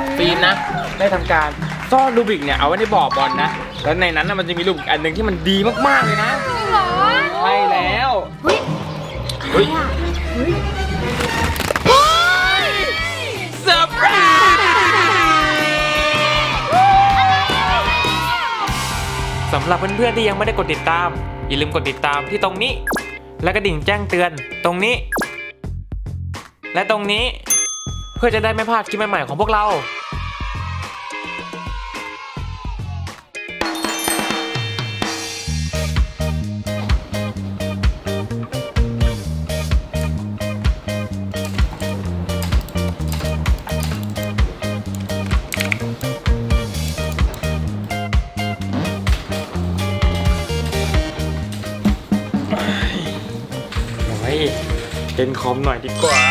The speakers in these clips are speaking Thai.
ฟิล์มนะได้ทำการซ่อนรูบิกเนี่ยเอาไว้ในบ่อบอลนะแล้วในนั้นมันจะมีรูบิกอันหนึ่งที่มันดีมากๆเลยนะจริงเหรอใช่แล้วเฮ้ยเซอร์ไพรส์สำหรับเพื่อนๆที่ยังไม่ได้กดติดตามอย่าลืมกดติดตามที่ตรงนี้และกระดิ่งแจ้งเตือนตรงนี้และตรงนี้เพื่อจะได้ไม่พลาดคลิปใหม่ๆของพวกเราเป็นคอมหน่อยดีกว่า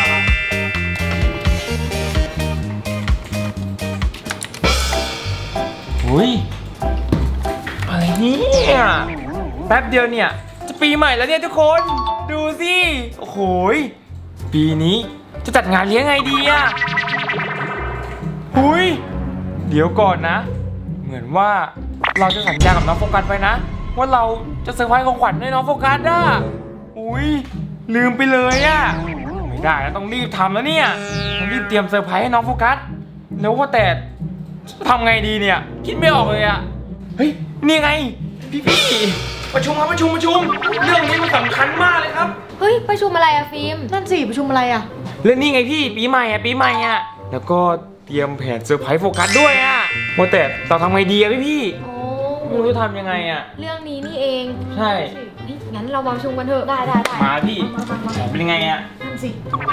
อุ้ยอะไรเนี่ยแป๊บเดียวเนี่ยจะปีใหม่แล้วเนี่ยทุกคนดูสิโอ้โหปีนี้จะจัดงานเลี้ยงไงดีอ่ะอุ้ยเดี๋ยวก่อนนะเหมือนว่าเราจะสัญญากับน้องโฟกัสไปนะว่าเราจะเซอร์ไพรส์ของขวัญให้น้องโฟกัสอ่ะอุ้ยลืมไปเลยอ่ะไม่ได้แล้วต้องรีบทำแล้วเนี่ยต้องรีบเตรียมเซอร์ไพรส์ให้น้องโฟกัสแล้วว่าแต่ทำไงดีเนี่ยคิดไม่ออกเลยอ่ะเฮ้ยนี่ไงพี่ประชุมครับประชุมเรื่องนี้มันสำคัญมากเลยครับเฮ้ยประชุมอะไรอะฟิล์มนั่นสิประชุมอะไรอะเรื่องนี้ไงพี่ปีใหม่อ่ะแล้วก็เตรียมแผนเซอร์ไพรส์โฟกัสด้วยอ่ะว่าแต่เราทำไงดีอ่ะพี่ไม่รู้จะทำยังไงอ่ะเรื่องนี้นี่เองใช่งั้นเรามาประชุมกันเถอะได้มาพี่เป็นยังไงอ่ะนั่นสิ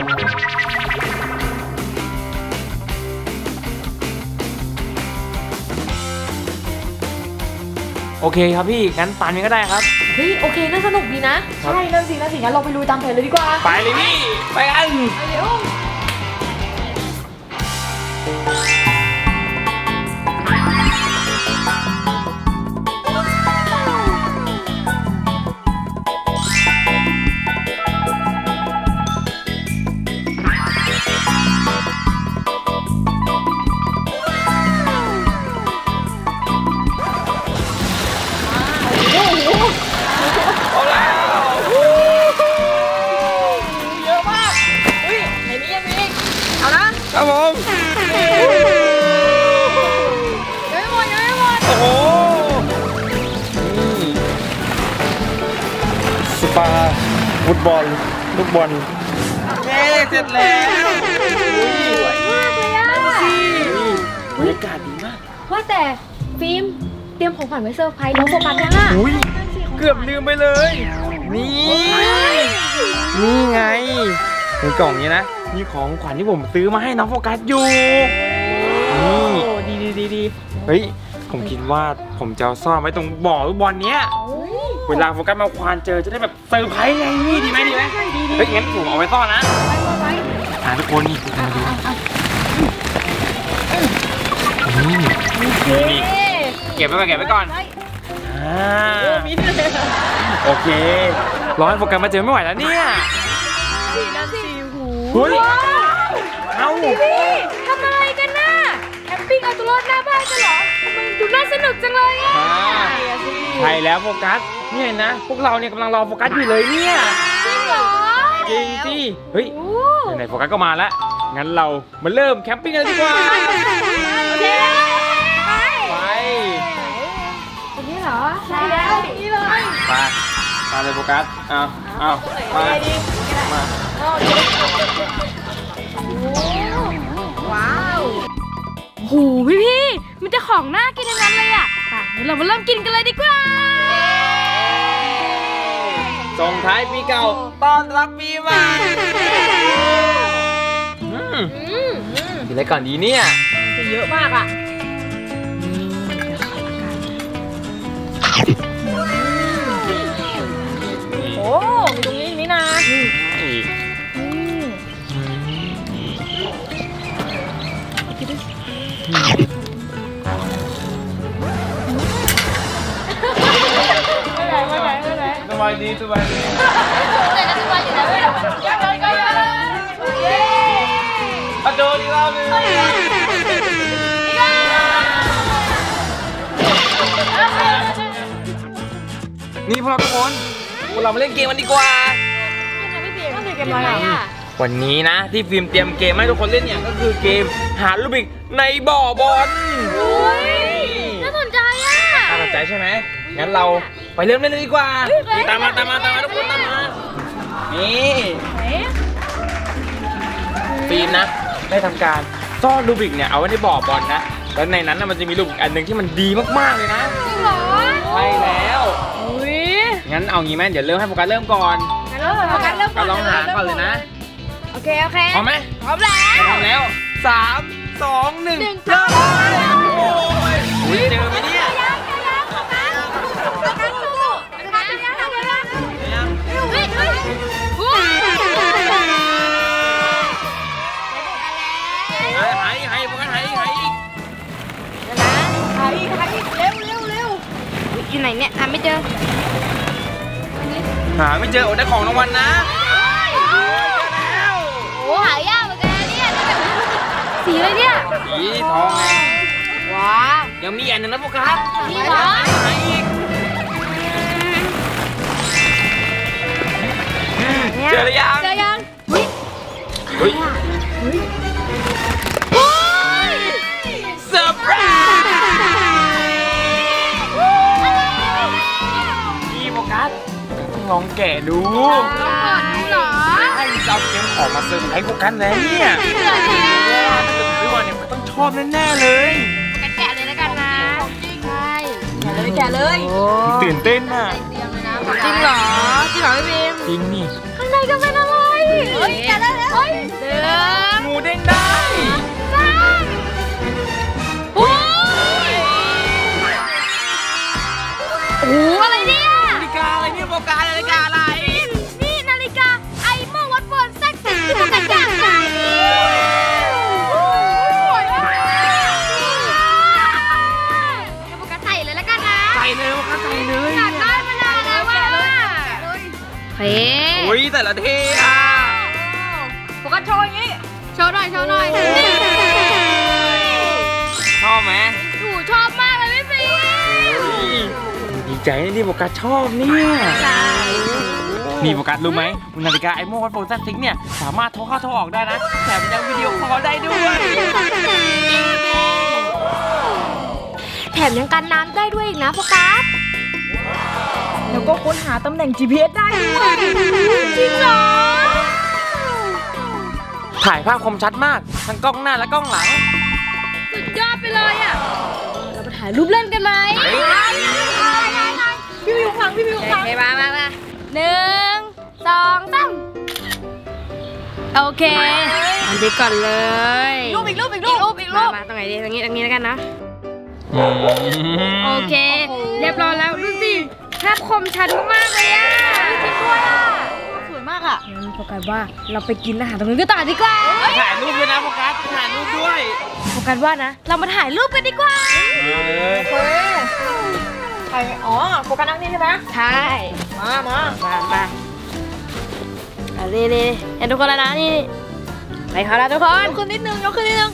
โอเคครับพี่งั้นตามนี้ก็ได้ครับเฮ้ยโอเคน่าสนุกดีนะใช่นั่นสิงั้นเราไปลุยตามแผนเลยดีกว่าไปเลยพี่ไปกันเร็วครับผมยังไม่หมดโอ้โหสปาฟุตบอลลูกบอลเสร็จแล้วสวยมากเลยอ่ะบรรยากาศดีมากว่าแต่ฟิล์มเตรียมของขวัญไว้เซอร์ไพรส์น้องโฟกัสยังอ่ะเกือบลืมไปเลยนี่ไงในกล่องนี้นะมีของขวัญที่ผมซื้อมาให้น้องโฟกัสอยู่นี่ดีเฮ้ยผมคิดว่าผมจะซ่อนไว้ตรงบ่อลูกบอลเนี้ยเวลาโฟกัสมาควานเจอจะได้แบบเซอร์ไพรส์ไงนี่ดีไหมเฮ้ยงั้นผมเอาไว้ซ่อนนะทุกคนนี่มาดูนี่เก็บไว้ก่อนโอเคร้อนโฟกัสมาเจอไม่ไหวแล้วเนี่ยนั่นสิเฮ้ยเอาพี่ทำอะไรกันน่ะแคมปิ้งเอาตัวรอดหน้าบ้านกันเหรอมันดูน่าสนุกจังเลยอ่ะใช่แล้วโฟกัสนี่นะพวกเราเนี่ยกำลังรอโฟกัสอยู่เลยเนี่ยจริงเหรอจริงสิเฮ้ยไหนโฟกัสก็มาแล้วงั้นเรามาเริ่มแคมปิ้งกันดีกว่าไปนี่เหรอใช่แล้วนี่เลยมาเลยโฟกัสเอามาว้าวโหพี่มันจะของน่ากินทั้งนั้นเลยอ่ะงั้นเรามาเริ่มกินกันเลยดีกว่าส่งท้ายปีเก่าต้อนรับปีใหม่กินอะไรก่อนดีเนี่ยจะเยอะมากอ่ะโอ้มีตรงนี้นะสบายดีสบายอยู่แล้วเลยอะโดนอีกรอบนึงนี่พวกเราทุกคนพวกเรามาเล่นเกมกันดีกว่าต้องเกมอะไรอ่ะวันนี้นะที่ฟิล์มเตรียมเกมให้ทุกคนเล่นเนี่ยก็คือเกมหาลูกบิกในบ่อบอลน่าสนใจอ่ะน่าสนใจใช่ไหมงั้นเราไปเริ่มเล่นเลยดีกว่านี่ตามมาทุกคนตามมานี่ฟิล์มนะได้ทำการซ่อนลูกบิกเนี่ยเอาไว้ในบ่อบอลนะแล้วในนั้นมันจะมีลูกบิกอันหนึ่งที่มันดีมากๆเลยนะจริงเหรอใช่แล้วอุ้ยงั้นเอางี้ไหมเดี๋ยวเริ่มให้โฟกัสเริ่มก่อนงั้นเริ่มโฟกัสเริ่มก่ก็อนลองหาก่อนเลยนะโอเคพร้อมไหมพร้อมแล้วพร้อมแล้ว3 2 1เริ่มโอ้ยเจอไหมเนี่ยหายโฟกัสหายอีกหาอีกเร็วอยู่ไหนเนี่ยหาไม่เจอหาไม่เจอโอ้ได้ของรางวัลนะแล้วโอ้หายากเหมือนกันเนี่ยสีอะไรเนี่ยสีทองไงว้ายังมีอันหนึ่งนะโฟกัสนี่เหรอหายอีกเจอหรือยังเจอยังเฮ้ยโอ้ยเซอร์ไพรส์นี่โฟกัสต้องลองแกะดูเหรอให้เราเตรียมของมาเซอร์ไพรส์โฟกัสแล้วเนี่ยถ้าเกิดซื้อมาเนี่ยมันต้องชอบแน่ๆเลยกันแกะเลยแล้วกันนะใช่แกะเลยตื่นเต้นน่ะจริงเหรอพี่บีมจริงนี่ข้างในก็เป็นอะไรเฮ้ยแกะได้แล้วเดิมหมูเด้งได้โอ้ยโอ้อะไรเนี่ยนาฬิกาอะไรเนี่ยโฟกัสนาฬิกาอะไรนี่นาฬิกาไอเมื่อวัดบอลแซกเซ็ตที่มันแต่งอย่างไรโฟกัสใส่เลยแล้วกันนะใส่เลยโฟกัสใส่เลยอยากได้มานานแล้วว่ะเฮ้โอ้ยแต่ละเท่อะโฟกัสโชว์อย่างนี้โชว์หน่อยชอบไหมหนูชอบมากเลยพี่ฟิล์มดีใจที่โฟกัสชอบเนี่ยใช่นี่โฟกัสรู้ไหมนาฬิกาไอโม่วัดโฟกัสซิงเนี่ยสามารถโทรเข้าโทรออกได้นะแถมยังวิดีโอคอลได้ด้วยแถมยังกันน้ำได้ด้วยอีกนะโฟกัสแล้วก็ค้นหาตำแหน่ง GPS ได้ด้วยจริงเหรอถ่ายภาพคมชัดมากทั้งกล้องหน้าและกล้องหลังสุดยอดไปเลยอ่ะเรามาถ่ายรูปเล่นกันไหมพี่วิวฟังโอเคมา1 2 3โอเคอันนี้ก่อนเลยอีกรูปมาตรงไหนดีตรงนี้แล้วกันนะโอเค เรียบร้อยแล้วดูสิภาพคมชัดมากเลยอ่ะจริงด้วยอ่ะสวยมากอ่ะงั้นโฟกัสว่าเราไปกินอาหารตรงนู้นกันต่อดีกว่าถ่ายรูปด้วยนะโฟกัสถ่ายรูปด้วยโฟกัสว่านะ เรามาถ่ายรูปกันดีกว่ามาเลยเฮ้ยอ๋อโฟกัสนั่งนี่ใช่ไหมใช่มานี่เห็นทุกคนแล้วนะนี่ไปเขาแล้วทุกคนยกขึ้นนิดนึงโอเค 1 2 3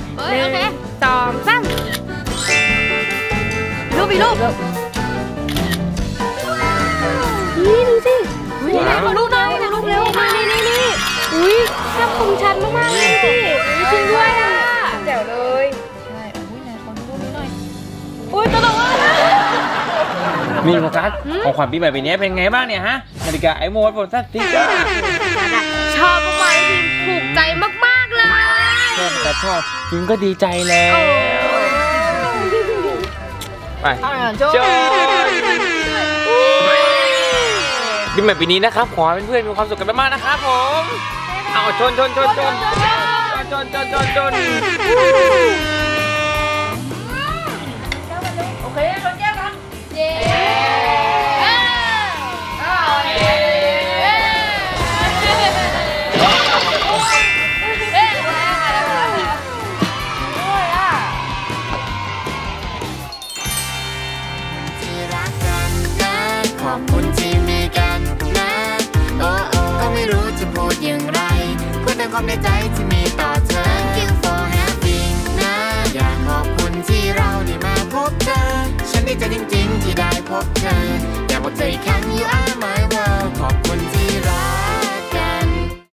อีกรูปนี่ดูสินี่ขอรูปหน่อยรูปเร็วนี่อุ้ยภาพคมชัดมากๆเลยสิจริงด้วยอ่ะแจ๋วเลยใช่อุ้ยไหนขอดูรูปนี้หน่อยอุ้ยตลกมากนี่โฟกัสของขวัญปีใหม่ปีนี้เป็นไงบ้างเนี่ยฮะนาฬิกาไอโม่วัดโฟกัสซิงจ้าชอบมากๆจริงถูกใจมากๆเลยชอบแต่ชอบจริงก็ดีใจแล้วไปโจปีใหม่ปีนี้นะครับขอให้เพื่อนๆมีความสุขกันมากๆนะครับผมเอาชนโอเคชนแก้วกันเย้ขอบคุณที่มีกันนะ โอ้ก็ไม่รู้จะพูดอย่างไรพูดแต่ความในใจที่มีต่อเธอ Thank you for having นะอยากขอบคุณที่เราได้มาพบเธอ ฉันดีใจจริงๆที่ได้พบเธออยากบอกเธออีกครั้ง You are my